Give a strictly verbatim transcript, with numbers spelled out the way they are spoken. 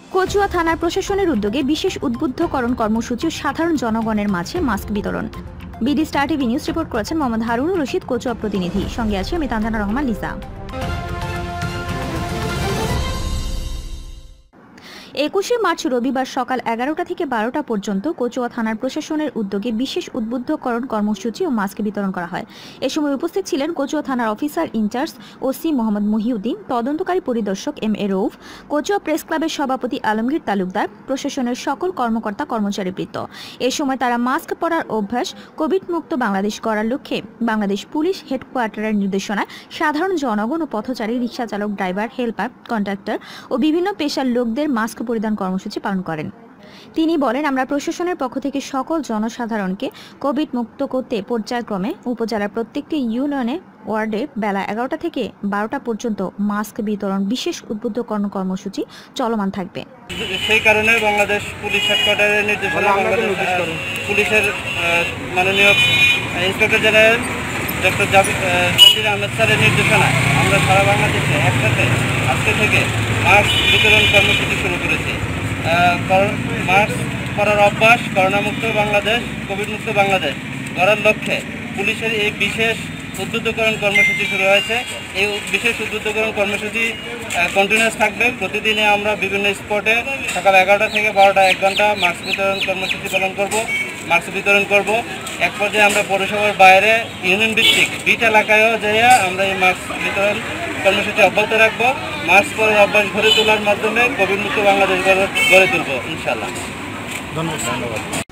কচুয়া থানার প্রশাসনের উদ্যোগে বিশেষ উদ্বুদ্ধকরণ কর্মসূচি ও সাধারণ জনগণের মাঝে মাস্ক বিতরণ। BD star TV news report করেছেন মোহাম্মদ হারুনুর রশিদ, কচুয়া প্রতিনিধি। সঙ্গে আছে আমি তানজানা রহমান লিসা। একুশে মার্চ রবিবার সকাল এগারোটা থেকে বারোটা পর্যন্ত কচুয়া থানার প্রশাসনের উদ্যোগে বিশেষ উদ্বুদ্ধকরণ কর্মসূচি ও মাস্ক বিতরণ করা হয়। এ সময় উপস্থিত ছিলেন কচুয়া থানার officer in-charge OC Mohammad Mohiuddin, তদন্তকারী পরিদর্শক M A Rouf, Kachua press ক্লাবের সভাপতি আলমগীর তালুকদার, প্রশাসনের সকল কর্মকর্তা কর্মচারীবৃন্দ। এ সময় তারা মাস্ক পরার অভ্যাস কোভিড মুক্ত বাংলাদেশ গড়ার লক্ষ্যে বাংলাদেশ পুলিশ হেডকোয়ার্টারের নির্দেশনায় সাধারণ জনগণ ও পথচারী, রিক্সা চালক, ড্রাইভার, হেল্পার, কন্ট্রাক্টর ও বিভিন্ন পেশার লোকদের মাস্ক পরিধান কর্মসূচি পালন করেন। তিনি বলেন, আমরা প্রশাসনের পক্ষ থেকে সকল জনসাধারণকে কোভিড মুক্ত করতে পর্যায়ক্রমে উপজেলার প্রত্যেকটি ইউনিয়নে ওয়ার্ডে বেলা এগারোটা থেকে বারোটা পর্যন্ত মাস্ক বিতরণ বিশেষ উদ্বুদ্ধকরণ কর্মসূচি চলমান থাকবে। সেই কারণে বাংলাদেশ পুলিশ হেডকোয়ার্টারের নির্দেশনা, পুলিশের মাননীয় inspector general doctor Jahangir Ahmed স্যারের নির্দেশনায় আমরা সারা বাংলাদেশে একসাথে আজকে থেকে মাস্ক বিতরণ কর্মসূচি শুরু করেছি। মাস্ক পরার অভ্যাস করোনামুক্ত বাংলাদেশ, কোভিড মুক্ত বাংলাদেশ গড়ার লক্ষ্যে পুলিশের এই বিশেষ উদ্বুদ্ধকরণ কর্মসূচি শুরু হয়েছে। এই বিশেষ উদ্বুদ্ধকরণ কর্মসূচি কন্টিনিউয়াস থাকবে। প্রতিদিনে আমরা বিভিন্ন স্পটে সকাল এগারোটা থেকে বারোটা এক ঘন্টা মাস্ক বিতরণ কর্মসূচি পালন করব, মাস্ক বিতরণ করব। এক পর্যায়ে আমরা পৌরসভার বাইরে ইউনিয়ন ভিত্তিক বিট এলাকায়ও যাইয়া আমরা এই মাস্ক বিতরণ কর্মসূচি অব্যাহত রাখবো। মাস্ক পরার অভ্যাস গড়ে তোলার মাধ্যমে কোভিড মুক্ত বাংলাদেশ গড়ে তুলব ইনশাআল্লাহ। ধন্যবাদ।